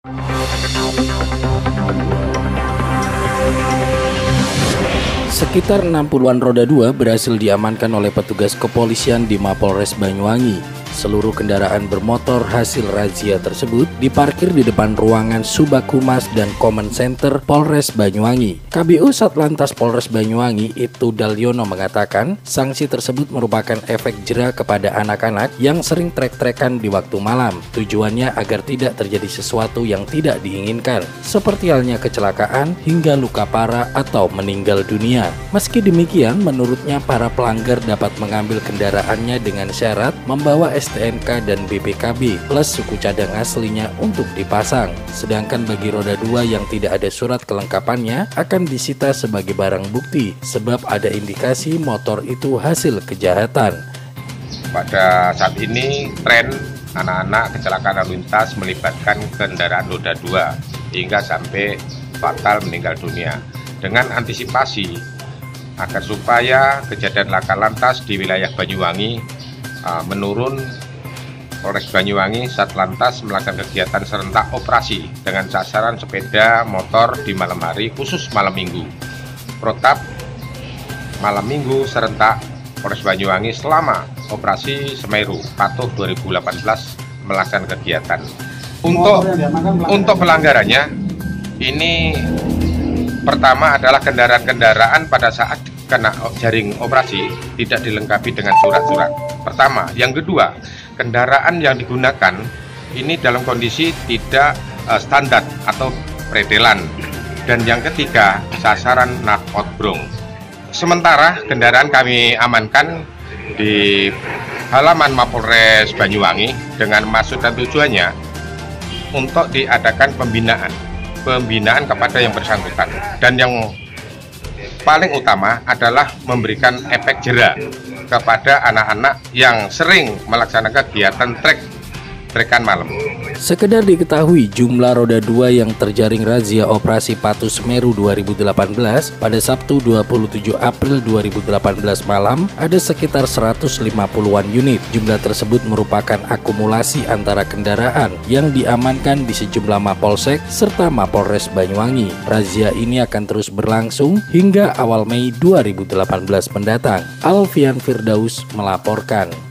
Sekitar 60-an roda 2 berhasil diamankan oleh petugas kepolisian di Mapolres Banyuwangi. Seluruh kendaraan bermotor hasil razia tersebut diparkir di depan ruangan Subag Humas dan Command Center Polres Banyuwangi. KBU Satlantas Polres Banyuwangi Ibtu Dalyono mengatakan sanksi tersebut merupakan efek jera kepada anak-anak yang sering trek-trekan di waktu malam. Tujuannya agar tidak terjadi sesuatu yang tidak diinginkan, seperti halnya kecelakaan hingga luka parah atau meninggal dunia. Meski demikian, menurutnya para pelanggar dapat mengambil kendaraannya dengan syarat membawa STNK dan BPKB plus suku cadang aslinya untuk dipasang. Sedangkan bagi roda 2 yang tidak ada surat kelengkapannya akan disita sebagai barang bukti sebab ada indikasi motor itu hasil kejahatan. Pada saat ini tren anak-anak kecelakaan lalu lintas melibatkan kendaraan roda 2 hingga sampai fatal meninggal dunia. Dengan antisipasi agar supaya kejadian laka lantas di wilayah Banyuwangi menurun, Polres Banyuwangi Satlantas melakukan kegiatan serentak operasi dengan sasaran sepeda motor di malam hari khusus malam minggu. Protap malam minggu serentak Polres Banyuwangi selama operasi Semeru Patuh 2018 melakukan kegiatan. Untuk pelanggarannya ini pertama adalah kendaraan-kendaraan pada saat kena jaring operasi tidak dilengkapi dengan surat-surat. Pertama, yang kedua, kendaraan yang digunakan ini dalam kondisi tidak standar atau pretelan. Dan yang ketiga, sasaran knalpotbrong. Sementara kendaraan kami amankan di halaman Mapolres Banyuwangi dengan maksud dan tujuannya untuk diadakan pembinaan kepada yang bersangkutan, dan yang paling utama adalah memberikan efek jera kepada anak-anak yang sering melaksanakan kegiatan trekan malam. Sekedar diketahui, jumlah roda 2 yang terjaring razia operasi Patuh Semeru 2018 pada Sabtu 27 April 2018 malam ada sekitar 150-an unit. Jumlah tersebut merupakan akumulasi antara kendaraan yang diamankan di sejumlah Mapolsek serta Mapolres Banyuwangi. Razia ini akan terus berlangsung hingga awal Mei 2018 mendatang. Alfian Firdaus melaporkan.